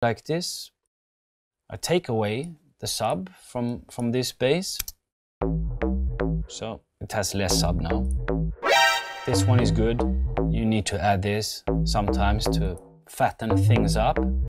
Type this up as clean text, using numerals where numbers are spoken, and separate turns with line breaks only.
like this. I take away the sub from this bass, so it has less sub now. This one is good. You need to add this sometimes to fatten things up.